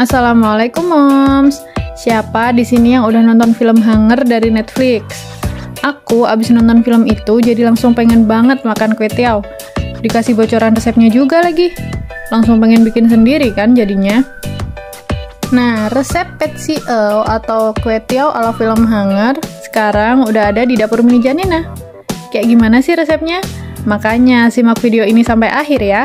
Assalamualaikum moms. Siapa di sini yang udah nonton film Hunger dari Netflix? Aku abis nonton film itu jadi langsung pengen banget makan kue tiaw. Dikasih bocoran resepnya juga lagi. Langsung pengen bikin sendiri kan jadinya. Nah, resep pet sieu atau kue tiaw ala film Hunger sekarang udah ada di dapur mini Janina. Kayak gimana sih resepnya? Makanya simak video ini sampai akhir ya.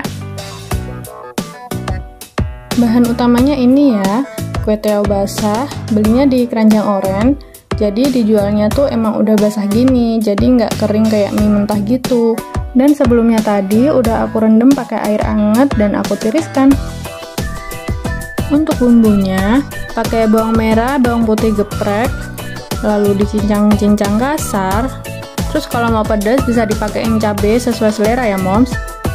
Bahan utamanya ini ya, kue tiaw basah, belinya di Keranjang Oren. Jadi dijualnya tuh emang udah basah gini, jadi nggak kering kayak mie mentah gitu. Dan sebelumnya tadi udah aku rendam pakai air hangat dan aku tiriskan. Untuk bumbunya, pakai bawang merah, bawang putih geprek, lalu dicincang-cincang kasar. Terus kalau mau pedas bisa dipakein cabai sesuai selera ya moms.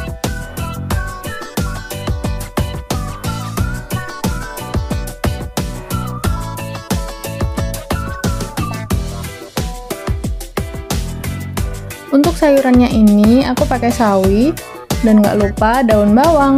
Untuk sayurannya ini aku pakai sawi dan nggak lupa daun bawang.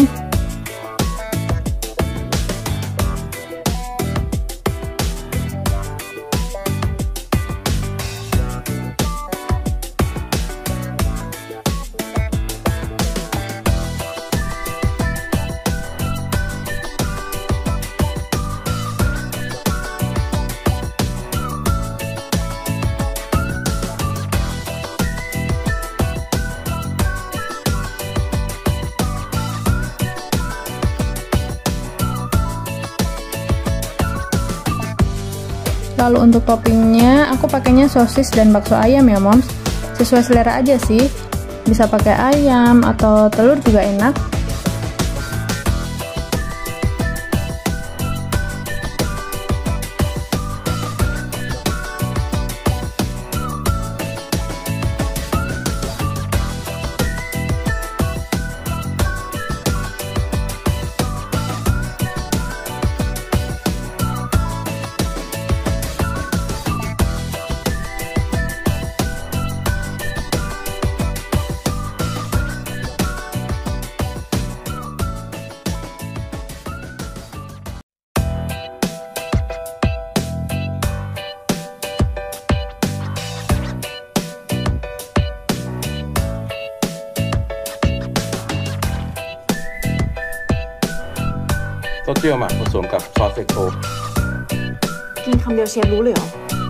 Lalu untuk toppingnya, aku pakainya sosis dan bakso ayam ya moms. Sesuai selera aja sih, bisa pakai ayam atau telur juga enak. เต้าเจี้ยวหมักผสมกับซอสเฟโตกินคำเดียวเชฟรู้เลยเหรอ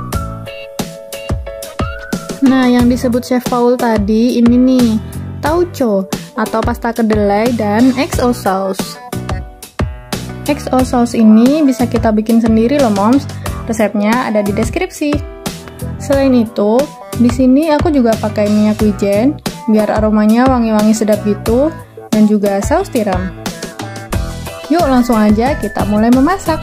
Nah, yang disebut Chef Paul tadi ini nih, tauco atau pasta kedelai dan XO sauce. XO sauce ini bisa kita bikin sendiri loh moms. Resepnya ada di deskripsi. Selain itu, di sini aku juga pakai minyak wijen biar aromanya wangi-wangi sedap gitu dan juga saus tiram. Yuk langsung aja kita mulai memasak.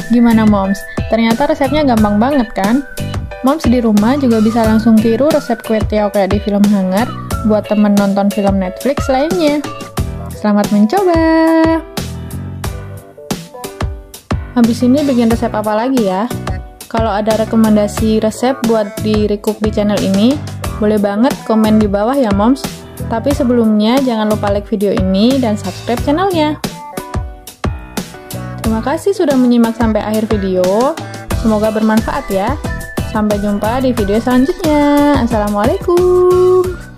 Gimana Moms? Ternyata resepnya gampang banget kan? Moms di rumah juga bisa langsung tiru resep kue tiaw kayak di film Hanger buat temen nonton film Netflix lainnya. Selamat mencoba! Habis ini bikin resep apa lagi ya? Kalau ada rekomendasi resep buat di recook di channel ini, boleh banget komen di bawah ya Moms. Tapi sebelumnya jangan lupa like video ini dan subscribe channelnya. Terima kasih sudah menyimak sampai akhir video. Semoga bermanfaat ya. Sampai jumpa di video selanjutnya. Assalamualaikum.